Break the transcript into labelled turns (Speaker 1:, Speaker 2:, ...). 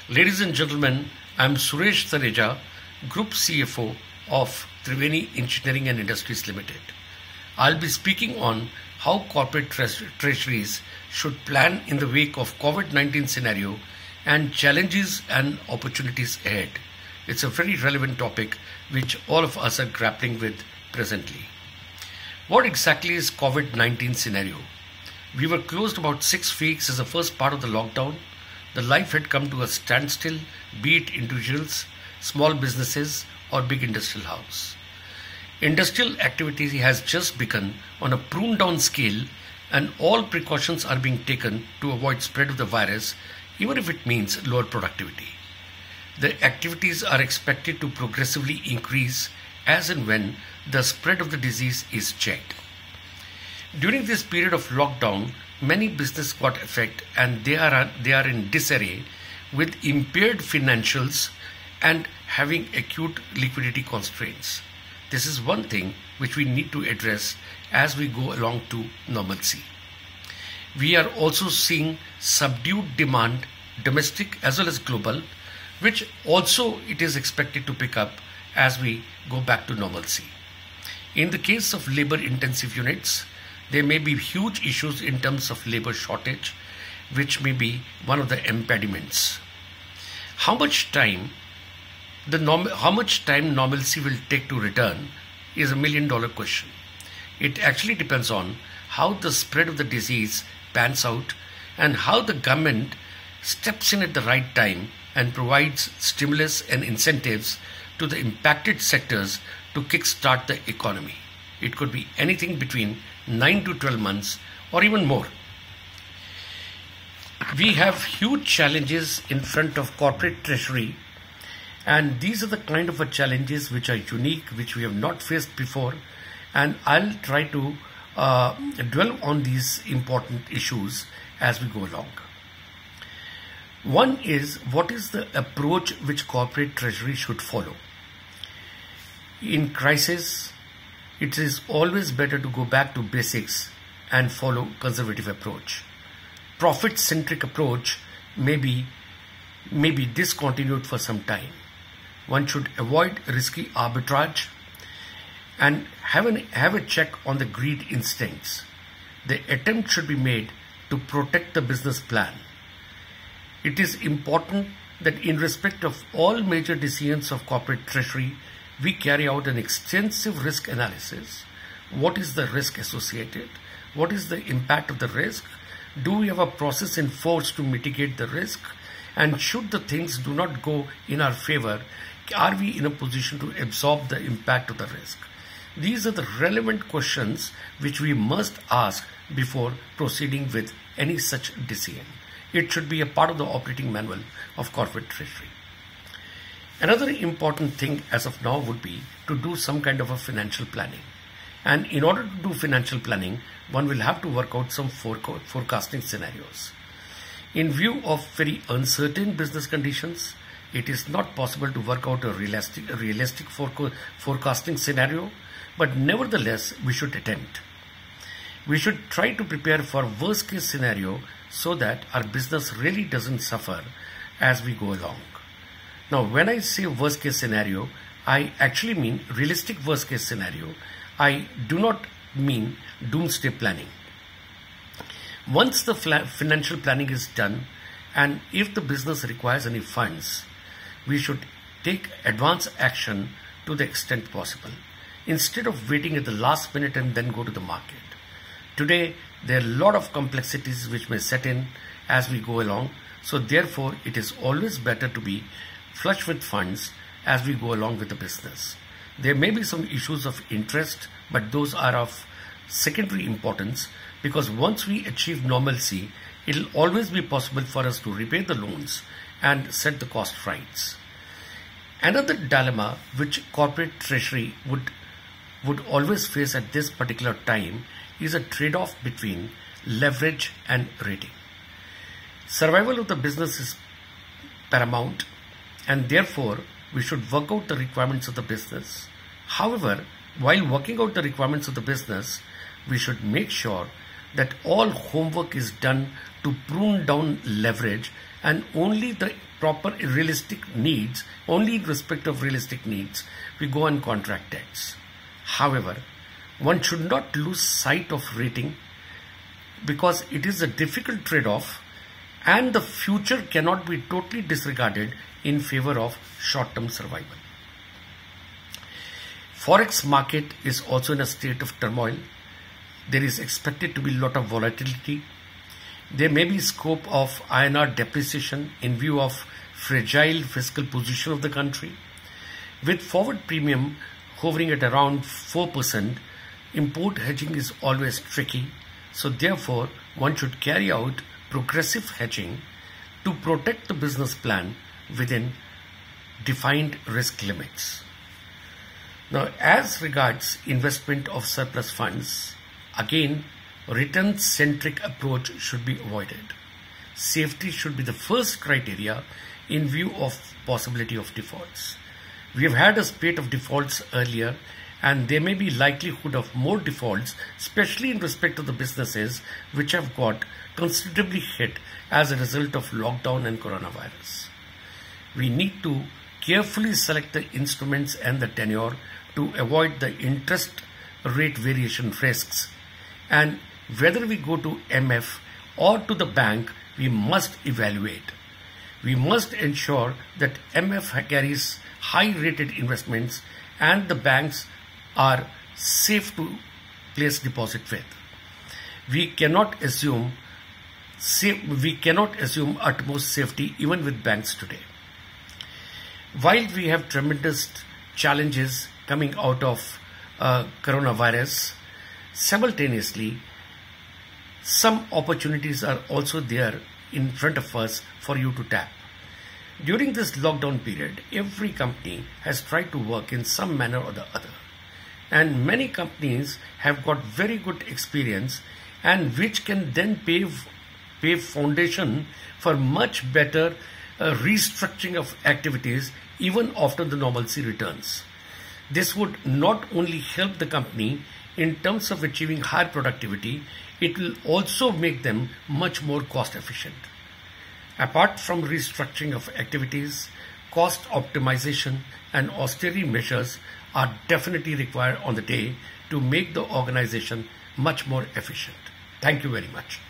Speaker 1: Ladies and gentlemen, I'm Suresh Taneja, Group CFO of Triveni Engineering and Industries Limited. I'll be speaking on how corporate treasuries should plan in the wake of COVID-19 scenario and challenges and opportunities ahead. It's a very relevant topic which all of us are grappling with presently. What exactly is COVID-19 scenario? We were closed about 6 weeks as the first part of the lockdown. The life had come to a standstill, be it individuals, small businesses or big industrial house. Industrial activity has just begun on a pruned down scale and all precautions are being taken to avoid spread of the virus, even if it means lower productivity. The activities are expected to progressively increase as and when the spread of the disease is checked. During this period of lockdown, many businesses got affected and they are in disarray with impaired financials and having acute liquidity constraints. This is one thing which we need to address as we go along to normalcy. We are also seeing subdued demand, domestic as well as global, which also it is expected to pick up as we go back to normalcy. In the case of labor intensive units, there may be huge issues in terms of labor shortage, which may be one of the impediments. How much time normalcy will take to return is $1 million question. It actually depends on how the spread of the disease pans out and how the government steps in at the right time and provides stimulus and incentives to the impacted sectors to kickstart the economy. It could be anything between 9 to 12 months or even more. We have huge challenges in front of corporate treasury, and these are the kind of challenges which are unique, which we have not faced before, and I'll try to dwell on these important issues as we go along. One is, what is the approach which corporate treasury should follow? In crisis, it is always better to go back to basics and follow conservative approach. Profit-centric approach may be discontinued for some time. One should avoid risky arbitrage and have a check on the greed instincts. The attempt should be made to protect the business plan. It is important that in respect of all major decisions of corporate treasury, we carry out an extensive risk analysis. What is the risk associated? What is the impact of the risk? Do we have a process in force to mitigate the risk? And should the things do not go in our favor, are we in a position to absorb the impact of the risk? These are the relevant questions which we must ask before proceeding with any such decision. It should be a part of the operating manual of corporate treasury. Another important thing as of now would be to do some kind of a financial planning. And in order to do financial planning, one will have to work out some forecasting scenarios. In view of very uncertain business conditions, it is not possible to work out a realistic forecasting scenario, but nevertheless, we should attempt. We should try to prepare for worst case scenario so that our business really doesn't suffer as we go along. Now, when I say worst case scenario, I actually mean realistic worst case scenario. I do not mean doomsday planning. Once the financial planning is done, and if the business requires any funds, we should take advance action to the extent possible, instead of waiting at the last minute and then go to the market. Today, there are a lot of complexities which may set in as we go along, so therefore it is always better to be flush with funds as we go along with the business. There may be some issues of interest, but those are of secondary importance, because once we achieve normalcy, it will always be possible for us to repay the loans and set the cost rights. Another dilemma which corporate treasury would always face at this particular time is a trade-off between leverage and rating. Survival of the business is paramount, and therefore we should work out the requirements of the business. However, while working out the requirements of the business, we should make sure that all homework is done to prune down leverage and only the proper realistic needs, only in respect of realistic needs, we go and contract debts. However, one should not lose sight of rating because it is a difficult trade-off and the future cannot be totally disregarded in favor of short-term survival. Forex market is also in a state of turmoil. There is expected to be a lot of volatility. There may be scope of INR depreciation in view of fragile fiscal position of the country. With forward premium hovering at around 4%, import hedging is always tricky. So therefore, one should carry out progressive hedging to protect the business plan within defined risk limits. Now, as regards investment of surplus funds, again, return-centric approach should be avoided. Safety should be the first criteria in view of possibility of defaults. We have had a spate of defaults earlier, and there may be likelihood of more defaults, especially in respect of the businesses which have got considerably hit as a result of lockdown and coronavirus. We need to carefully select the instruments and the tenure to avoid the interest rate variation risks, and whether we go to MF or to the bank, we must evaluate. We must ensure that MF carries high rated investments and the banks are safe to place deposit with. We cannot assume utmost safety even with banks today. While we have tremendous challenges coming out of coronavirus, simultaneously some opportunities are also there in front of us for you to tap. During this lockdown period, every company has tried to work in some manner or the other, and many companies have got very good experience and which can then pave foundation for much better restructuring of activities even after the normalcy returns. This would not only help the company in terms of achieving higher productivity, it will also make them much more cost efficient. Apart from restructuring of activities, cost optimization and austerity measures are definitely required on the day to make the organization much more efficient. Thank you very much.